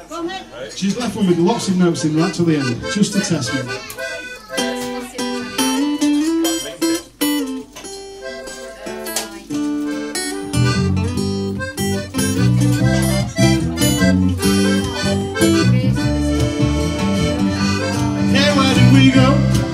She's left one with lots of notes in right till the end, just to test me. Hey, where did we go?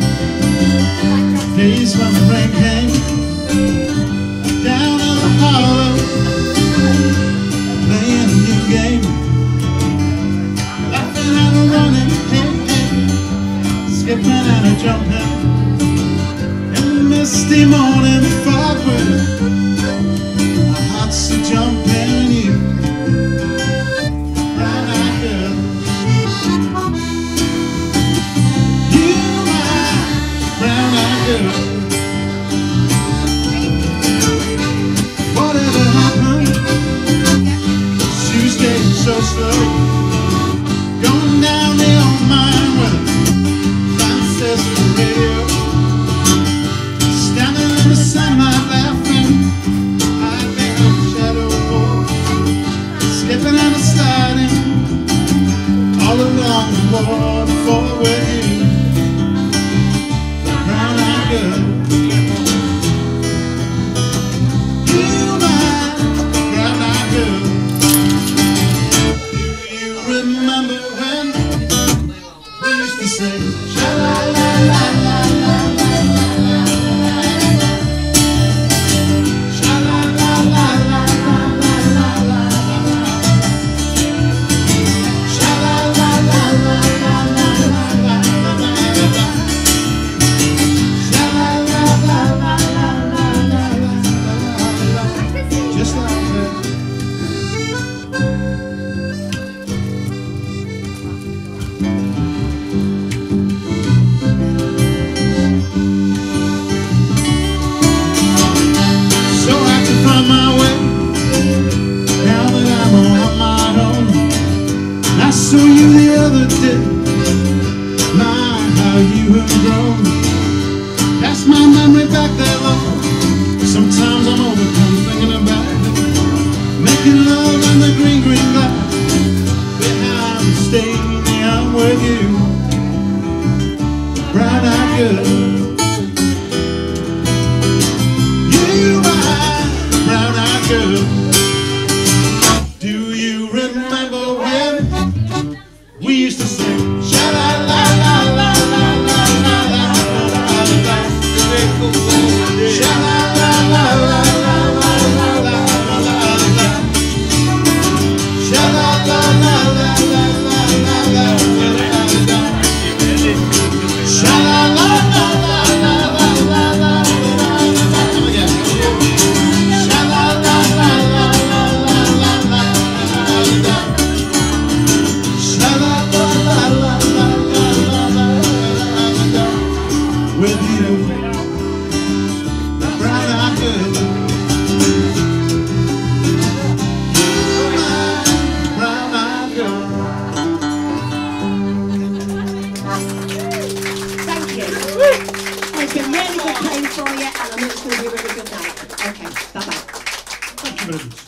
Days when the rain came down in the hollow, playing a new game, laughing and running, hey, hey, skipping and a jumping in the misty morning fog with our hearts a jumping. You, brown-eyed girl, you, my brown-eyed girl. Whatever happened, Tuesday so slow, going down the old mine with a transistor radio, standing in the sunlight laughing, hide behind the shadow wall, skipping and sliding all along the waterfall with you, brown-eyed girl. Remember when we used to sing sha-la-la-la-la-la-la-la-la-la, sha-la-la-la-la-la-la-la-la, sha-la-la-la-la-la-la-la, just like that. I saw you the other day, my, how you have grown. That's my memory back there, Lord. Sometimes I'm overcome thinking about it, making love in the green, green grass behind the stadium with you, brown-eyed girl. You, my brown-eyed girl. Do you remember when we used to sing sha-la-la-la-la-la-la-la-la-la, sha-la-la-la-la-la-la-la-la, sha-la-la-la-la-la-la-la, with you, brown-eyed girl. You, my brown-eyed girl. Thank you. It's been really good playing for you, and I'm sure it'll be a really good night. Okay, bye-bye. Thank you very much.